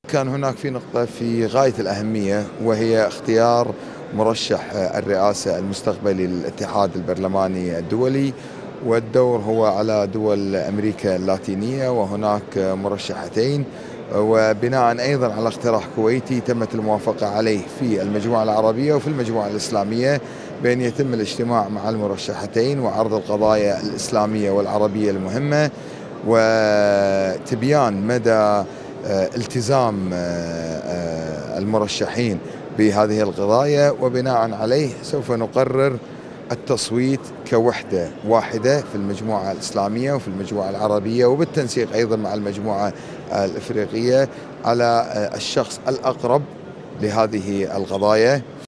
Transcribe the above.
كان هناك في نقطة في غاية الأهمية، وهي اختيار مرشح الرئاسة المستقبلي للاتحاد البرلماني الدولي، والدور هو على دول أمريكا اللاتينية، وهناك مرشحتين، وبناء أيضا على اقتراح كويتي تمت الموافقة عليه في المجموعة العربية وفي المجموعة الإسلامية، بأن يتم الاجتماع مع المرشحتين وعرض القضايا الإسلامية والعربية المهمة، وتبيان مدى التزام المرشحين بهذه القضايا، وبناء عليه سوف نقرر التصويت كوحدة واحدة في المجموعة الإسلامية وفي المجموعة العربية، وبالتنسيق أيضا مع المجموعة الإفريقية على الشخص الأقرب لهذه القضايا.